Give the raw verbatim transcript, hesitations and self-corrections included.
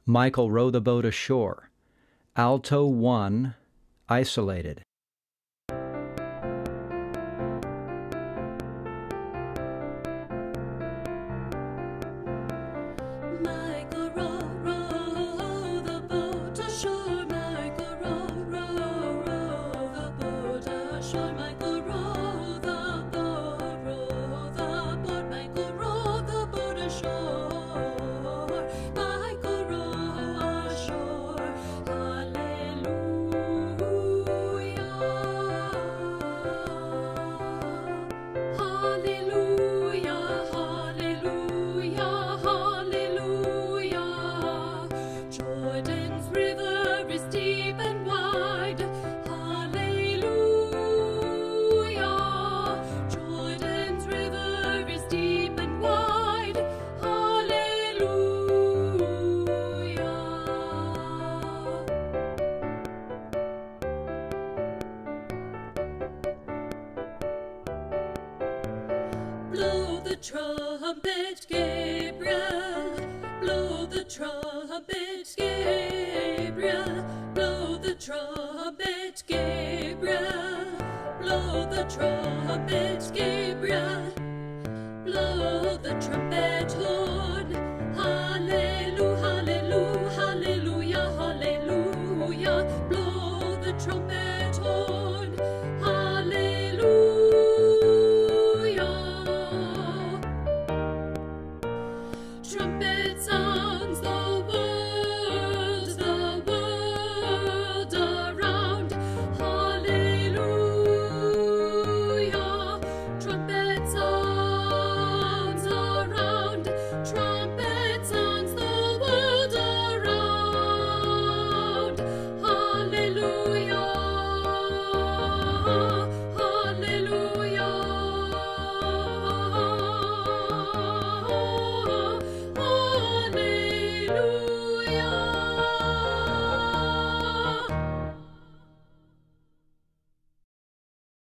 Michael, row the boat ashore. Alto one, isolated. Michael, row, row the boat ashore. Michael, row, row, row the boat ashore. Michael, row the boat, row the boat. Michael, row the boat ashore. Michael, row ashore. Hallelujah. Hallelujah. Hallelujah. Hallelujah. Jordan's river is deep and wide. Hallelujah. Jordan's river is deep and wide. Hallelujah. Blow the trumpet, Gabriel. Blow the trumpet, Gabriel. Blow the trumpet, Gabriel. Blow the trumpet, Gabriel. Blow the trumpet, Lord.